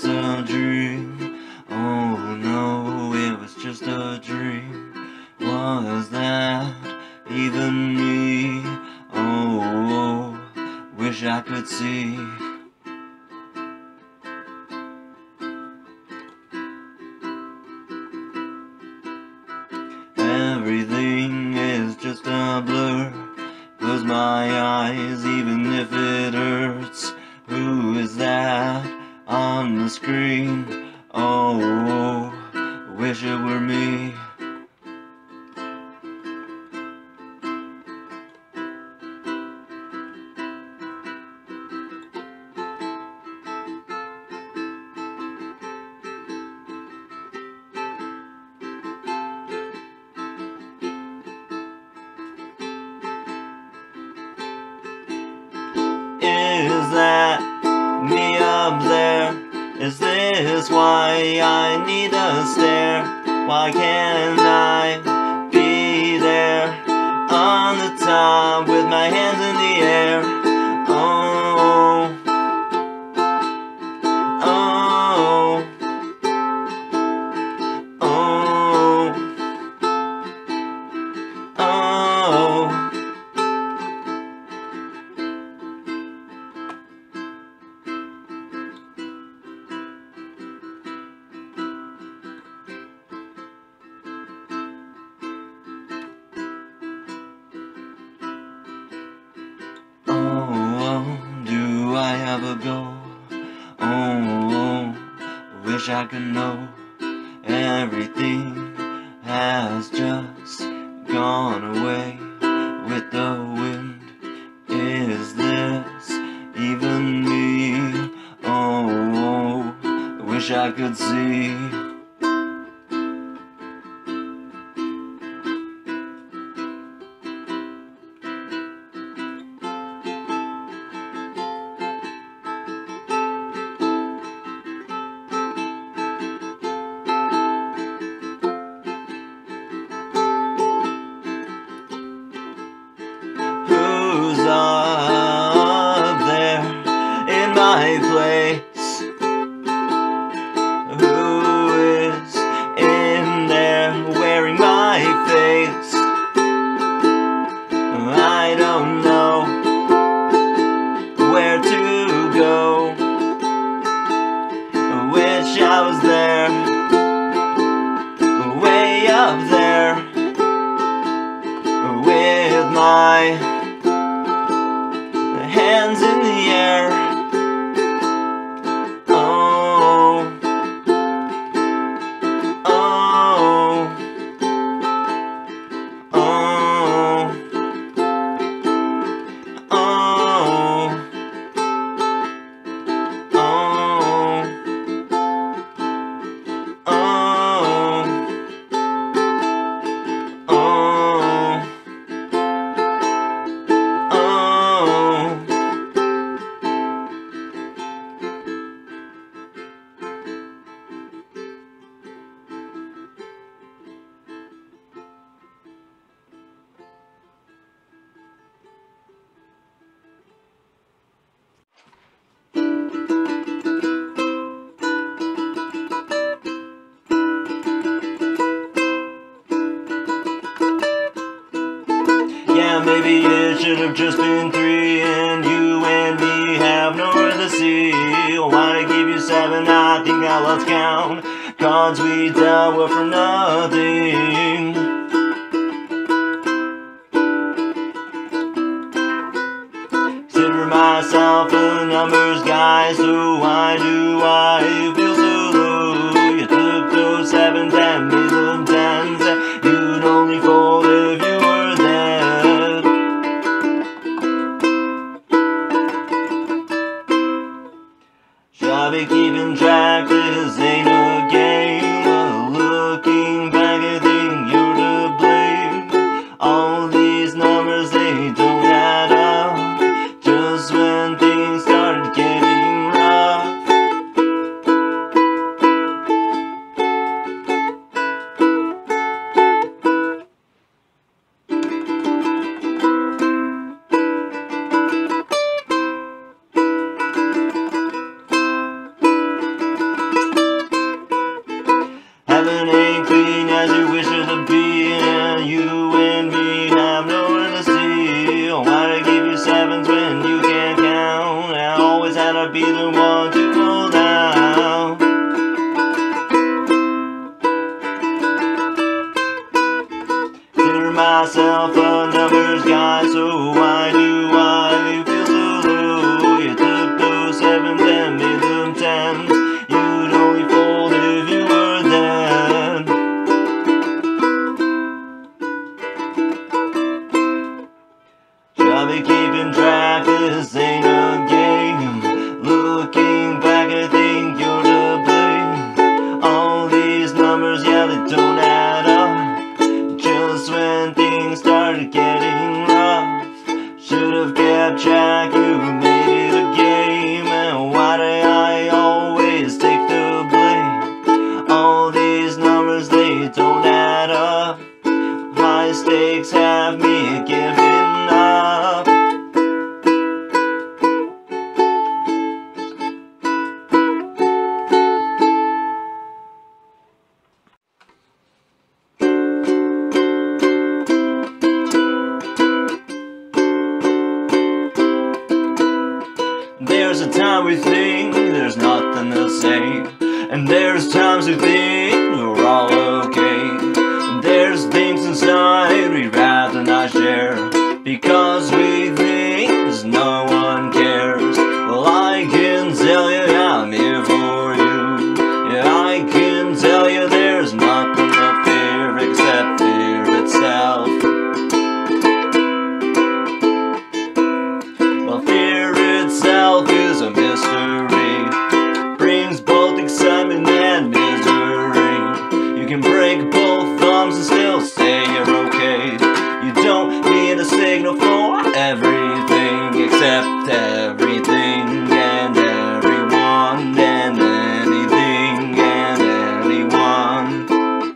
just a dream. Oh no, it was just a dream. Was that even me? Oh, wish I could see. Everything is just a blur. Close my eyes even if it hurts. Who is that on the screen? Oh, wish it were me. Is that me up there? Is this why I need to stare? Why can't I be there on the top with my hands in the air? Oh, oh, oh, oh. Oh, do I have a goal? Oh, wish I could know. Everything has just gone away with the wind. Is this even me? Oh, wish I could see. Who's up there in my place? Who is in there wearing my face? I don't know where to go. I wish I was there, way up there, with my hands in the air. Oh, oh, oh, oh, oh, oh, oh. Yeah, maybe it should have just been 3, and you and me have nowhere to see. Why'd I give you 7? I think I lost count. Cards we dealt were for nothing. Consider myself a numbers guy, so why do I feel so low? You took those 7s and made them 10s, and you'd only fold if you were dead. Should I be keeping track? This ain't a game. Looking back, I think you're to blame. All these numbers, they don't add up. Just when things started getting rough. I'd be the one to hold out. Consider myself a numbers guy, so why do I feel so low? You took those sevens and made them tens. You'd only fold if you were dead. Shall be keeping track, this ain't a game. Looking back, I think you're to blame. All these numbers, yeah, they don't add up. Just when things started getting rough, should've kept track, you made it a game. And why do I always take the blame? All these numbers, they don't add up. High stakes have me giving up. There's a time we think there's nothing to say, and there's times we think we're all okay. There's things inside we'd rather not share, because we think no one cares. Well, I can tell you I'm here for you. Yeah, I can tell you there's nothing to fear except fear itself. Well, fear itself is a mystery, brings both excitement and misery. You can break both thumbs and still say you're okay. You don't need a signal for everything except everything and everyone and anything and anyone.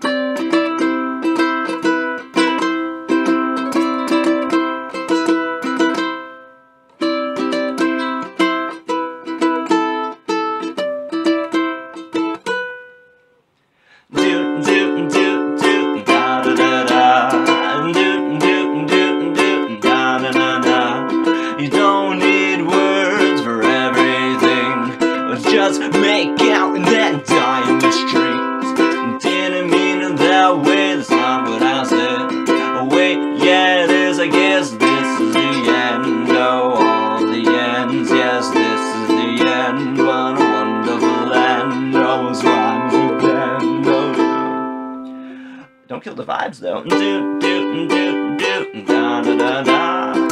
Do do do do da da da da. Do do do do da da da da. You don't need words for everything. Just make out and then die in the streets. Didn't mean it that way, that's not what I said. Oh wait, yeah it is, I guess this is the end. Oh, all the ends, yes this is the end. What a wonderful land, always rhymes again. Oh, don't kill the vibes though. Do do do do da da da da.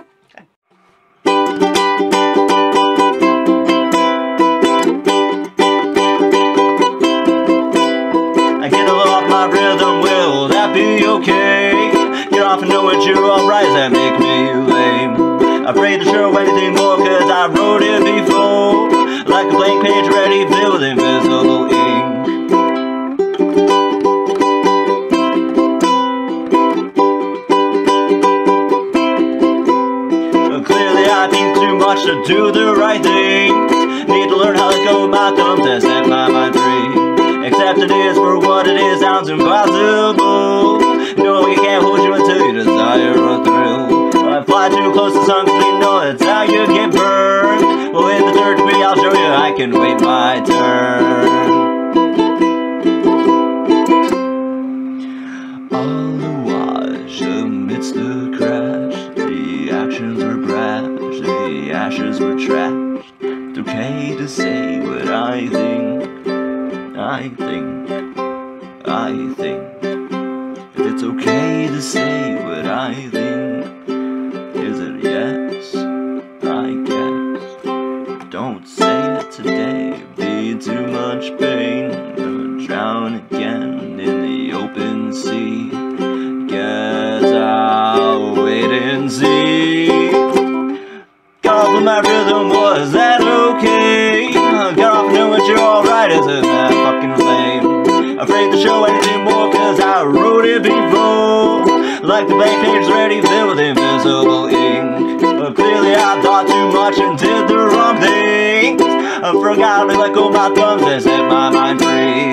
I get a little off my rhythm, will that be okay? You often know what you're alright, that make me lame. Afraid to show anything more, cause I wrote it before. Like a blank page ready filled with invisible ink. Clearly I think too much to do the right thing. Need to learn how to go with my thumbs and set my mind free. Accept it is for what it is, sounds impossible. No, you can't hold you until you desire a thrill. I fly too close to sun, cause we know that's how you get burned. Well, in the third degree I'll show you I can wait my turn. All awash amidst the crash, the actions were brash, the ashes were trashed. It's okay to say what I think. I think if it's okay to say what I think, is it yes? I guess. Don't say it today, it'd be too much pain. Gonna drown again in the open sea. Guess I'll wait and see. Got off of my rhythm, was that okay? Got off knowing you're alright, isn't that fucking lame? Afraid to show anything more, cause I wrote it before. Like the blank page ready filled with invisible ink. But clearly I thought too much and did the wrong things. I forgot to let go my thumbs and set my mind free.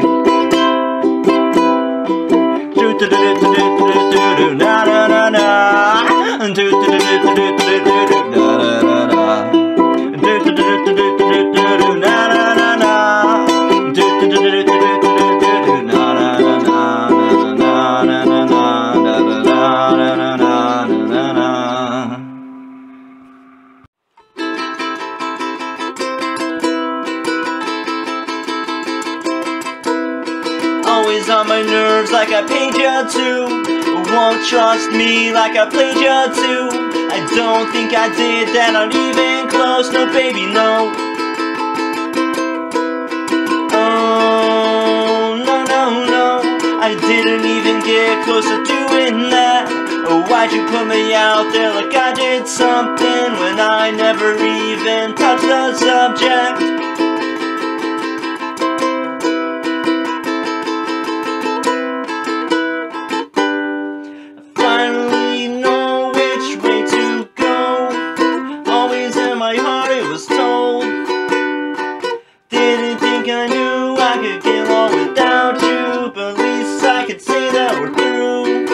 Do do do do do do do do na na na na. Do do do do do do do do da da da da. Do do do do do do. always on my nerves like I paid you to. Won't trust me like I played you to. I don't think I did that, not even close. No baby, no. Oh, no, no, no, I didn't even get close to doing that. Oh, why'd you put me out there like I did something when I never even touched the subject? Didn't think I knew I could get along without you, but at least I could say that we're through.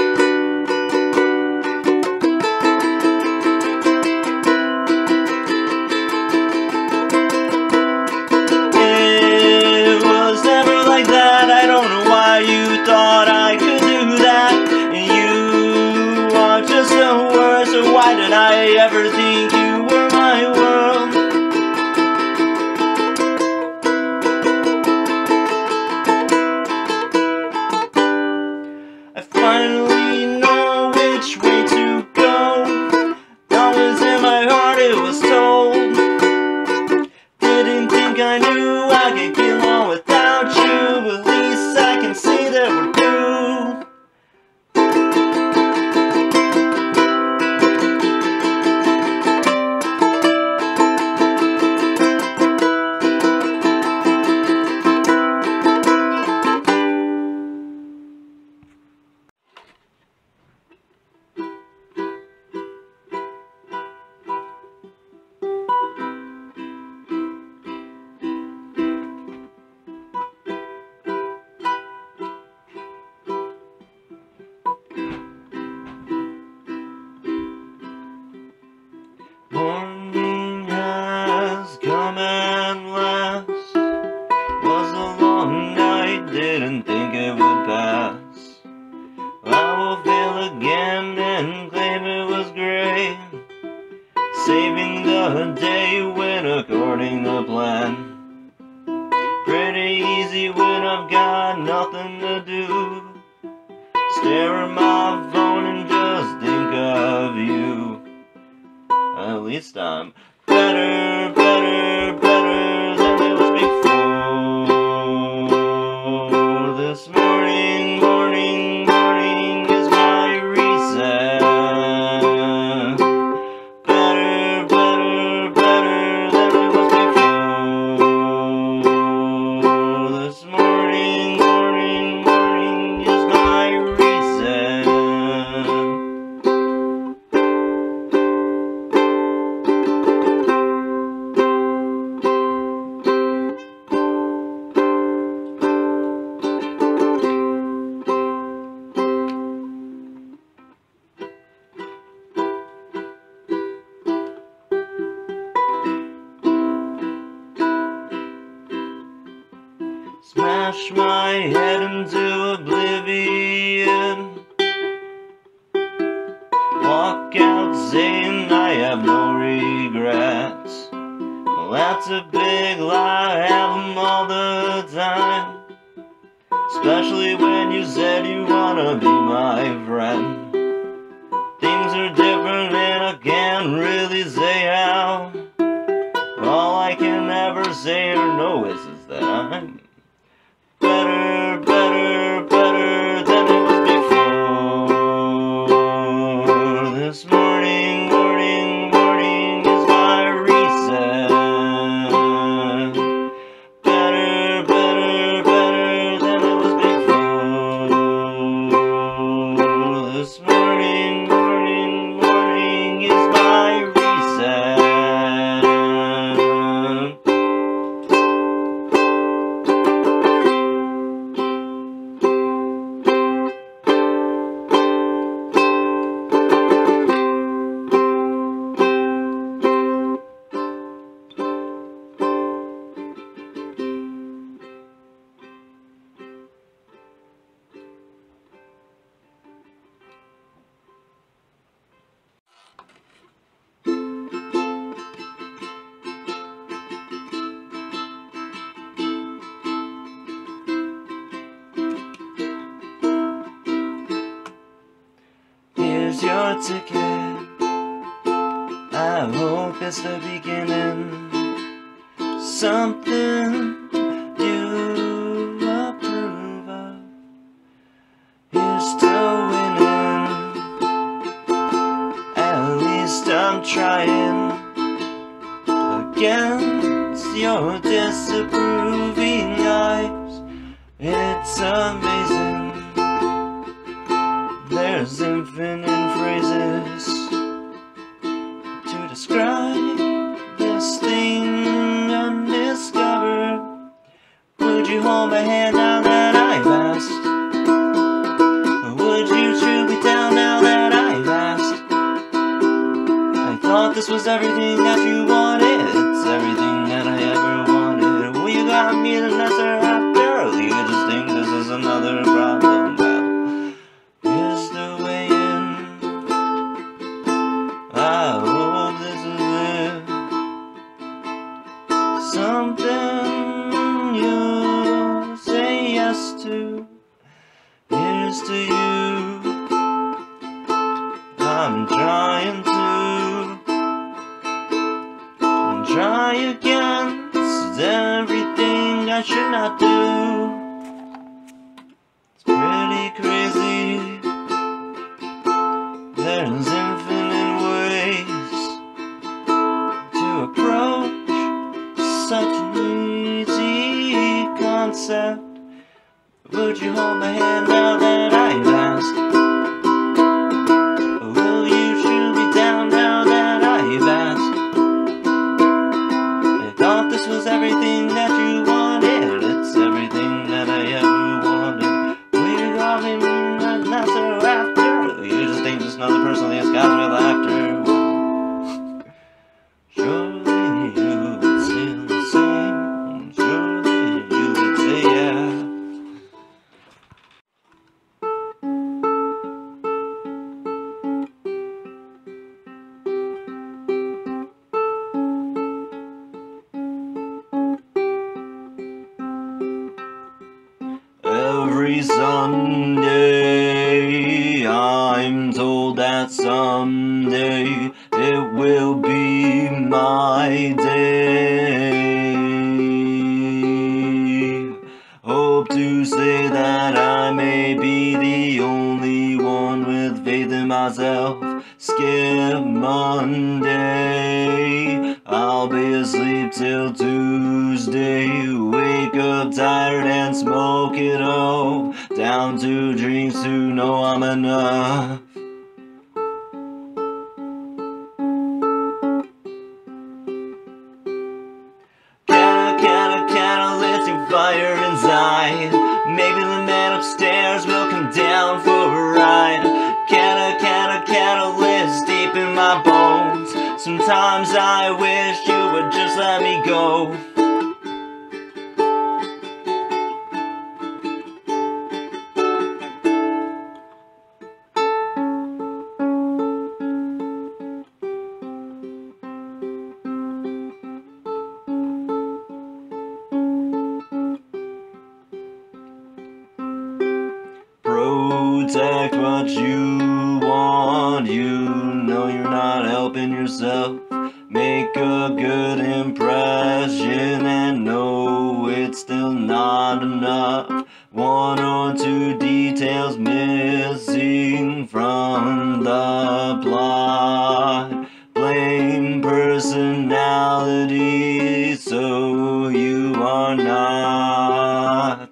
It was never like that. I don't know why you thought I could do that. You are just the worst, so why did I ever think you were my world? I finally know which way to go. Always in my heart it was told. Didn't think I knew I could get along without you, but at least I can say that we're through. Morning has come at last. Was a long night, didn't think it would pass. I will fail again and claim it was great. Saving the day went according to plan. Pretty easy when I've got nothing to do. Stare at my phone and just think of you. At least I'm better, better, better than I was before. This morning, morning, morning is my reason. Better, better, better than I was before. This morning, morning, morning is my reason. Smash my head into oblivion. Walk out saying I have no regrets. Well, that's a big lie, I have them all the time. Especially when you said you wanna be my friend. Things are different and I can't really say how. All I can ever say or know is that I'm better, better, better than it was before. This morning, morning, morning is my reason. Better, better, better than it was before. This morning, morning, morning is my reason. ticket. I hope it's the beginning. Something you approve of. Here's to winning. At least I'm trying. Against your disapproving eyes, it's amazing. There's infinite phrases to describe this thing undiscovered. Would you hold my hand now that I've asked? Or would you shoot me down now that I've asked? I thought this was everything that you wanted. It's everything that I ever wanted. Well, you got me the lesser after. You just think this is another problem. Well, here's the way in. I hope this is it. Something you say yes to. Here's to you. I'm trying to try against everything I should not do. It's pretty crazy. There's infinite ways to approach such an easy concept. Would you hold my hand now that I've asked? Or will you shoot me down now that I've asked? I thought this was everything that you wanted. It's everything that I ever wanted. We're all in and that's so after. You just think just another person that skies with laughter. Surely you would say the same. Surely you would say yeah. Every Sunday, I'm told that someday it will be my day. Hope to say that I may be the only one with faith in myself. Skip Monday, I'll be asleep till Tuesday. Wake up tired and smoke it all. Down to drinks to know I'm enough. Catalytic fire inside. Maybe the man upstairs will come down for a ride. Catalyst deep in my bones. Sometimes I wish you would just let me go. Protect what you want. You know you're not helping yourself. Make a good impression and know it's still not enough. One or two details missing from the plot. Blame personality so you are not.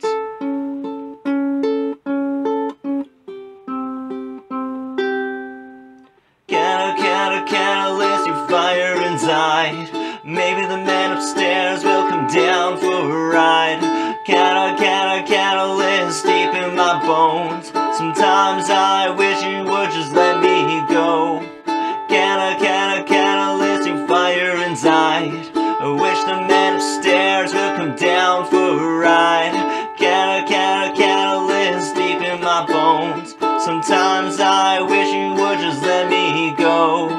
Catalyst your fire inside. Maybe the man upstairs will come down for a ride. Catalyst deep in my bones. Sometimes I wish you would just let me go. Catalyst your fire inside. I wish the man upstairs will come down for a ride. Catalyst deep in my bones. Sometimes I wish you would just let me go.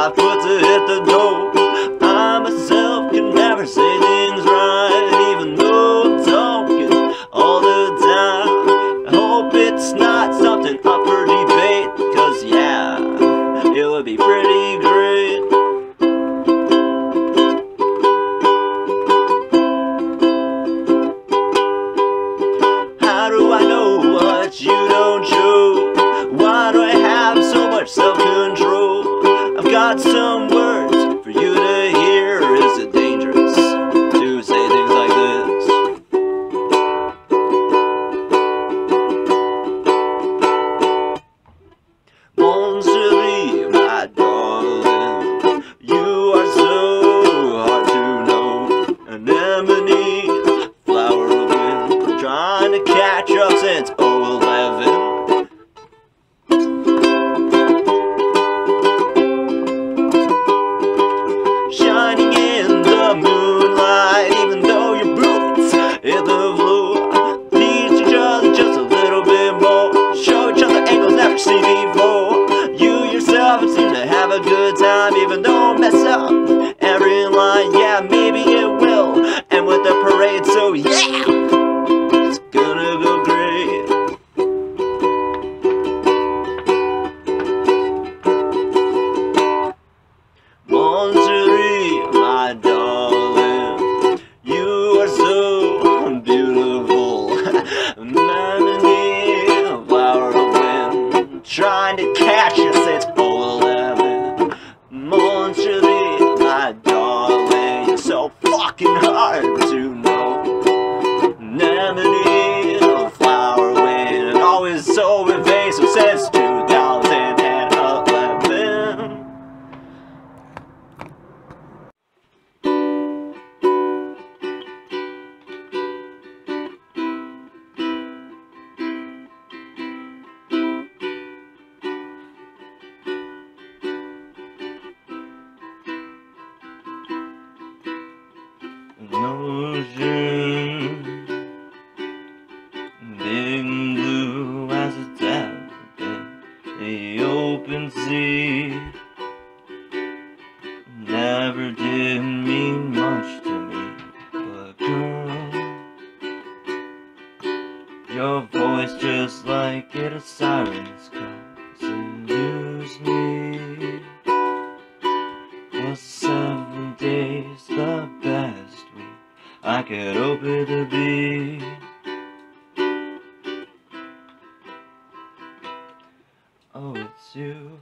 5 foot to hit the door. I myself can never say things right, even though I'm talking all the time. I hope it's not something up for debate, cause yeah, it would be pretty great. How do I know what you don't show? Why do I have so much self-control? I've got some words for you to hear. Is it dangerous to say things like this? Melancholy, my darling, you are so hard to know. Anemone, flower of wind, trying to catch up since 011. Shining in the moonlight, even though your boots hit the floor. Teach each other just a little bit more, show each other angles never seen before. You yourself seem to have a good time, even though I mess up every line. Yeah, maybe it will end with the parade, so yeah, it's gonna go great. Melancholy, my darling, you are so beautiful. Anemone, flower of wind, trying to catch us since 011. Melancholy, my darling, you're so fucking hard to know. Anemone, flower of wind, and always so evasive since 2011. Ocean, big and blue as a tablet, the open sea never did mean much to me, but girl, your voice just like it a siren's call seduced me. Was 7 days the best week I could hope it to be? Oh, it's you.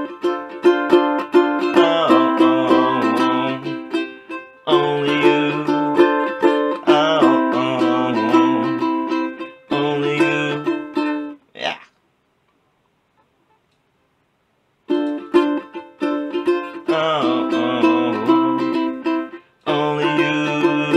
Oh, oh, only you. Oh, oh, only you. Yeah. Oh, oh, only you.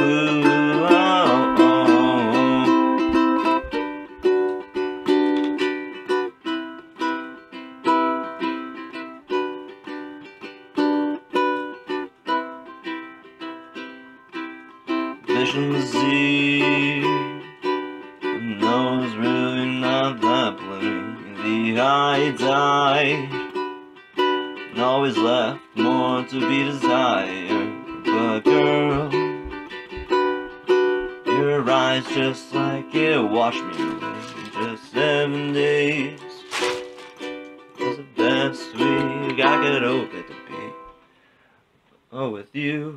Vision to see, no, it's really not that plain. The eye died, and always left more to be desired. But girl, your eyes just like it washed me away. Just 7 days was the best week I could hope it to be. Oh, with you.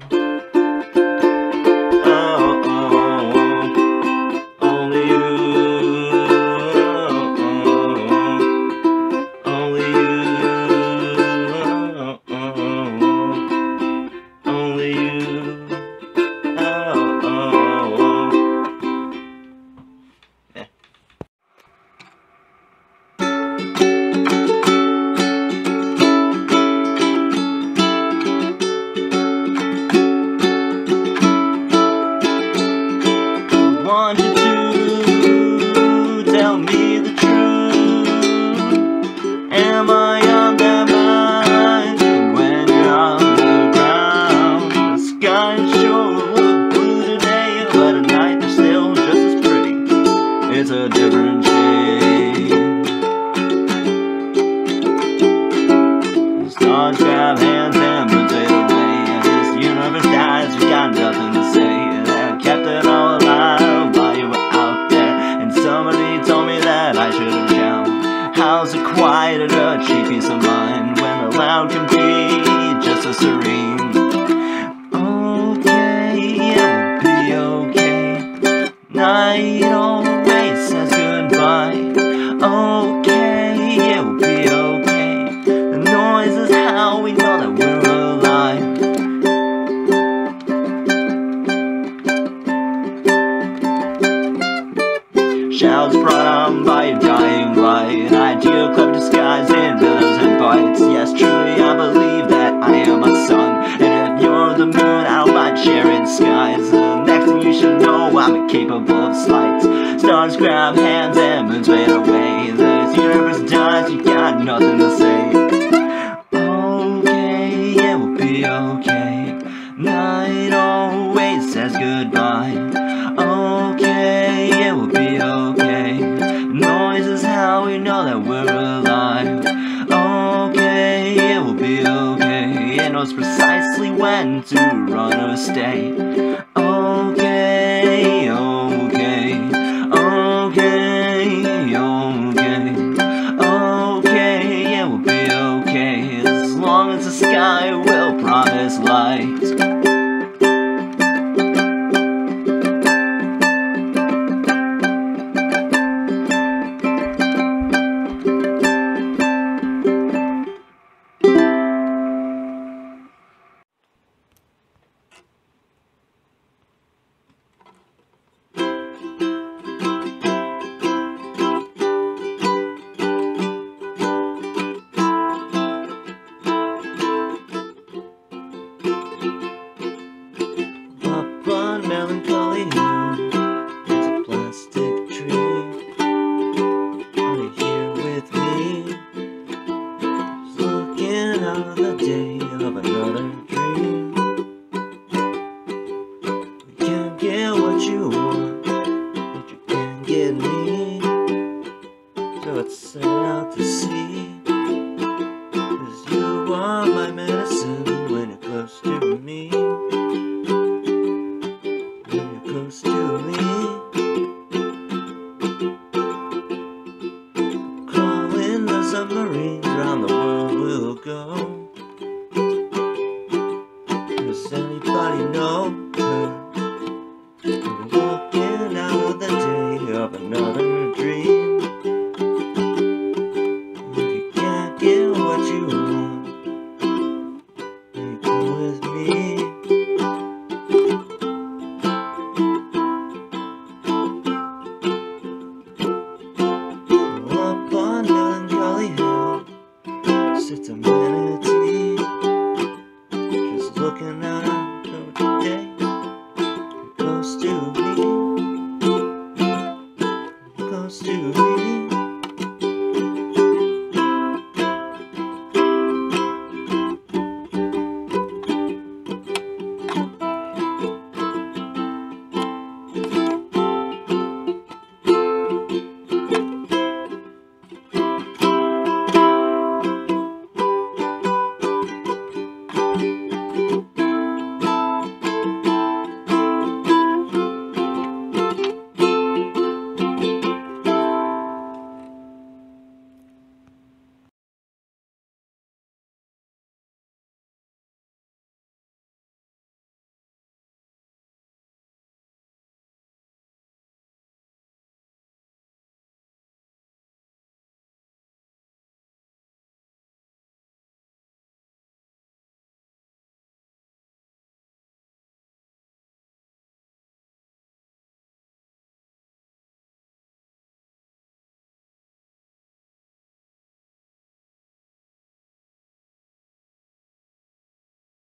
Oh, oh, oh, only you. Oh, oh, only you. Oh, oh, only you. Oh, oh, yeah. capable of slight. Stars grab hands and moons fade away. This universe dies, you got nothing to say. Okay, it will be okay. Night always says goodbye. Okay, it will be okay. Noise is how we know that we're alive. Okay, it will be okay. It knows precisely when to run or stay. Okay, okay, okay, okay. Okay, it will be okay. As long as the sky will promise light. Up on Melancholy Hill, there's a plastic tree. Are you here with me? Just looking out the day of another